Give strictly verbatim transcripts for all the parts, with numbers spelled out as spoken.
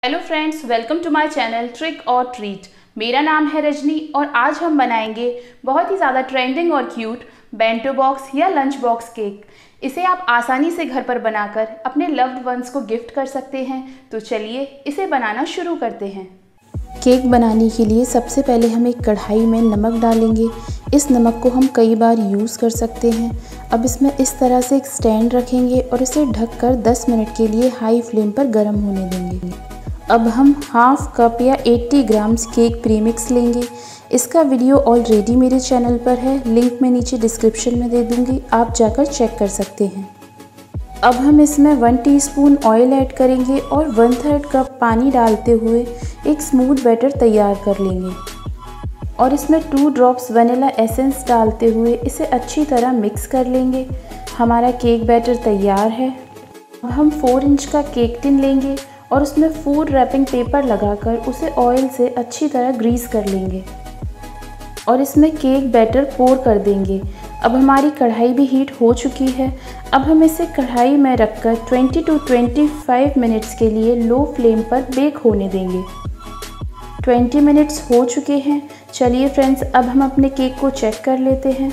Hello friends, welcome to my channel trick और treat. मेरा नाम है रजनी और आज हम बनाएंगे बहुत ही ज़्यादा ट्रेंडिंग और क्यूट बेंटो बॉक्स या लंच बॉक्स केक। इसे आप आसानी से घर पर बनाकर अपने लव्ड वंस को गिफ्ट कर सकते हैं। तो चलिए इसे बनाना शुरू करते हैं। केक बनाने के लिए सबसे पहले हम एक कढ़ाई में नमक डालेंगे। इस नमक को हम कई बार यूज़ कर सकते हैं। अब इसमें इस तरह से एक स्टैंड रखेंगे और इसे ढककर दस मिनट के लिए हाई फ्लेम पर गर्म होने देंगे। अब हम हाफ कप या अस्सी ग्राम्स केक प्रीमिक्स लेंगे। इसका वीडियो ऑलरेडी मेरे चैनल पर है, लिंक मैं नीचे डिस्क्रिप्शन में दे दूँगी, आप जाकर चेक कर सकते हैं। अब हम इसमें वन टीस्पून ऑयल ऐड करेंगे और वन थर्ड कप पानी डालते हुए एक स्मूथ बैटर तैयार कर लेंगे और इसमें टू ड्रॉप्स वनीला एसेंस डालते हुए इसे अच्छी तरह मिक्स कर लेंगे। हमारा केक बैटर तैयार है। अब हम फोर इंच का केक टिन लेंगे और उसमें फूड रैपिंग पेपर लगाकर उसे ऑयल से अच्छी तरह ग्रीस कर लेंगे और इसमें केक बैटर पोर कर देंगे। अब हमारी कढ़ाई भी हीट हो चुकी है। अब हम इसे कढ़ाई में रखकर twenty two twenty five minutes के लिए लो फ्लेम पर बेक होने देंगे। ट्वेंटी मिनट्स हो चुके हैं। चलिए फ्रेंड्स, अब हम अपने केक को चेक कर लेते हैं।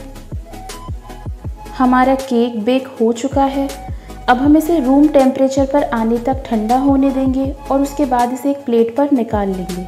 हमारा केक बेक हो चुका है। अब हम इसे रूम टेम्परेचर पर आने तक ठंडा होने देंगे और उसके बाद इसे एक प्लेट पर निकाल लेंगे।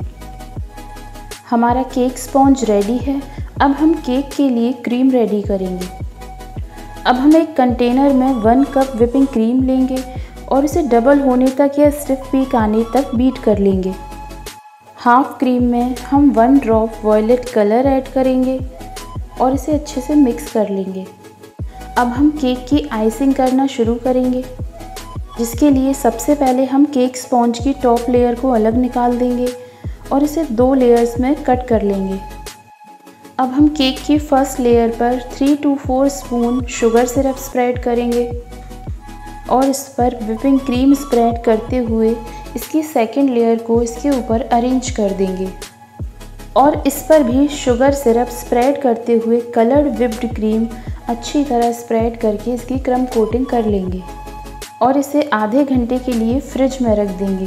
हमारा केक स्पॉन्ज रेडी है। अब हम केक के लिए क्रीम रेडी करेंगे। अब हम एक कंटेनर में वन कप व्हिपिंग क्रीम लेंगे और इसे डबल होने तक या स्टिफ पीक आने तक बीट कर लेंगे। हाफ क्रीम में हम one drop violet colour add करेंगे और इसे अच्छे से मिक्स कर लेंगे। अब हम केक की आइसिंग करना शुरू करेंगे, जिसके लिए सबसे पहले हम केक स्पॉन्ज की टॉप लेयर को अलग निकाल देंगे और इसे दो लेयर्स में कट कर लेंगे। अब हम केक की फर्स्ट लेयर पर three to four spoon sugar syrup spread करेंगे और इस पर व्हिपिंग क्रीम स्प्रेड करते हुए इसकी सेकेंड लेयर को इसके ऊपर अरेंज कर देंगे और इस पर भी शुगर सिरप स्प्रेड करते हुए कलर्ड व्हिप्ड क्रीम अच्छी तरह स्प्रेड करके इसकी क्रम कोटिंग कर लेंगे और इसे आधे घंटे के लिए फ्रिज में रख देंगे।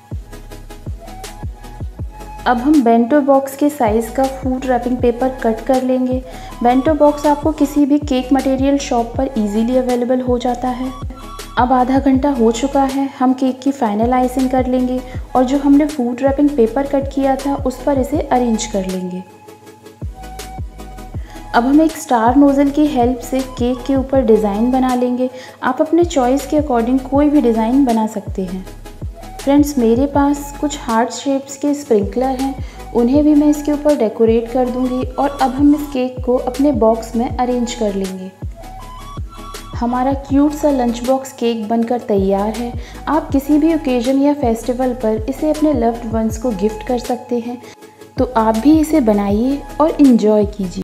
अब हम बेंटो बॉक्स के साइज़ का फूड रैपिंग पेपर कट कर लेंगे। बेंटो बॉक्स आपको किसी भी केक मटेरियल शॉप पर इजीली अवेलेबल हो जाता है। अब आधा घंटा हो चुका है। हम केक की फाइनल आइसिंग कर लेंगे और जो हमने फूड रैपिंग पेपर कट किया था उस पर इसे अरेंज कर लेंगे। अब हम एक स्टार नोज़ल की हेल्प से केक के ऊपर डिज़ाइन बना लेंगे। आप अपने चॉइस के अकॉर्डिंग कोई भी डिज़ाइन बना सकते हैं। फ्रेंड्स, मेरे पास कुछ हार्ट शेप्स के स्प्रिंकलर हैं, उन्हें भी मैं इसके ऊपर डेकोरेट कर दूंगी और अब हम इस केक को अपने बॉक्स में अरेंज कर लेंगे। हमारा क्यूट सा लंच बॉक्स केक बनकर तैयार है। आप किसी भी ओकेजन या फेस्टिवल पर इसे अपने लव्ड वंस को गिफ्ट कर सकते हैं। तो आप भी इसे बनाइए और इन्जॉय कीजिए।